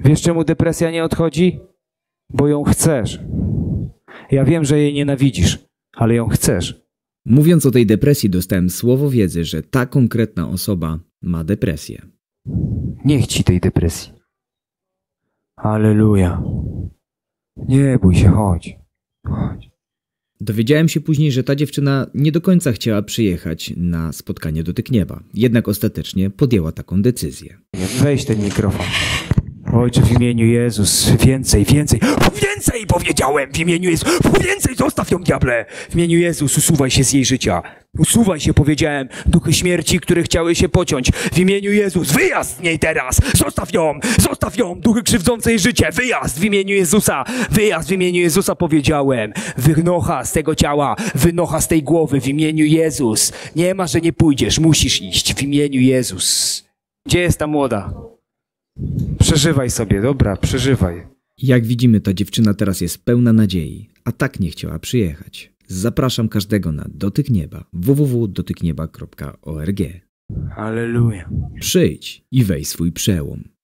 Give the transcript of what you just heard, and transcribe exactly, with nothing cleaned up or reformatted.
Wiesz, czemu depresja nie odchodzi? Bo ją chcesz. Ja wiem, że jej nienawidzisz, ale ją chcesz. Mówiąc o tej depresji, dostałem słowo wiedzy, że ta konkretna osoba ma depresję. Niech ci tej depresji. Alleluja. Nie bój się, chodź. Chodź. Dowiedziałem się później, że ta dziewczyna nie do końca chciała przyjechać na spotkanie Dotyk Nieba. Jednak ostatecznie podjęła taką decyzję. Weź ten mikrofon. Ojcze, w imieniu Jezus, więcej, więcej, więcej powiedziałem w imieniu Jezus, więcej, zostaw ją, diable. W imieniu Jezus, usuwaj się z jej życia. Usuwaj się, powiedziałem, duchy śmierci, które chciały się pociąć. W imieniu Jezus, wyjazd z niej teraz. Zostaw ją, zostaw ją, duchy krzywdzące jej życie. Wyjazd w imieniu Jezusa, wyjazd w imieniu Jezusa, powiedziałem. Wynocha z tego ciała, wynocha z tej głowy w imieniu Jezus. Nie ma, że nie pójdziesz, musisz iść w imieniu Jezus. Gdzie jest ta młoda? Przeżywaj sobie, dobra, przeżywaj. Jak widzimy, ta dziewczyna teraz jest pełna nadziei, a tak nie chciała przyjechać. Zapraszam każdego na Dotyk Nieba w w w kropka dotyknieba kropka org. Alleluja. Przyjdź i weź swój przełom.